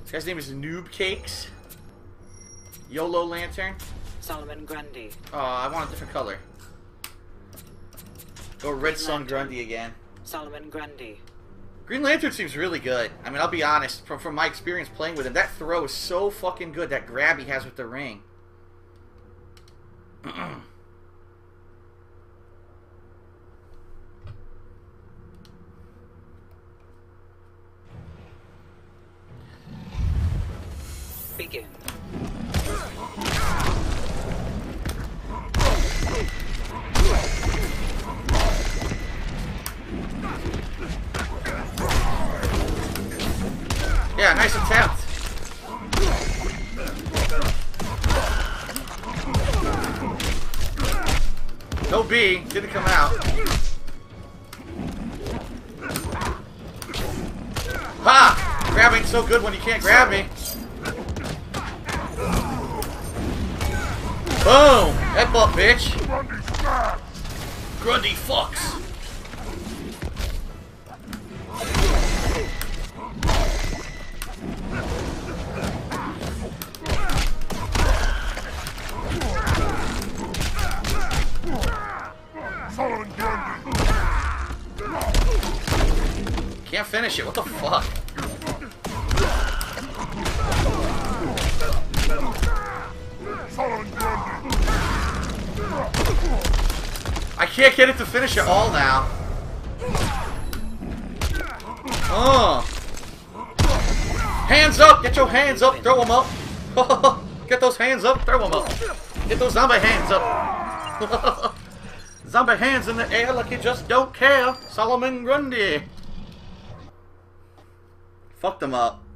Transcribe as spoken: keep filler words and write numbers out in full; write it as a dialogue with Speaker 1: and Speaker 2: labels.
Speaker 1: This guy's name is Noob Cakes. YOLO Lantern.
Speaker 2: Solomon Grundy.
Speaker 1: Oh, I want a different color. Go Red Sun Grundy again.
Speaker 2: Solomon Grundy.
Speaker 1: Green Lantern seems really good. I mean, I'll be honest, from, from my experience playing with him, that throw is so fucking good, that grab he has with the ring.
Speaker 2: Begin.
Speaker 1: Yeah, nice attempt. No B, didn't come out. Ha! Grabbing so good when you can't grab me. Boom! Headbutt, bitch! Grundy fucks! Can't finish it, what the fuck? I can't get it to finish it all now. Oh. Hands up! Get your hands up! Throw them up! Get those hands up! Throw them up! Get those zombie hands up! Zombie hands in the air like you just don't care! Solomon Grundy! Fucked them up.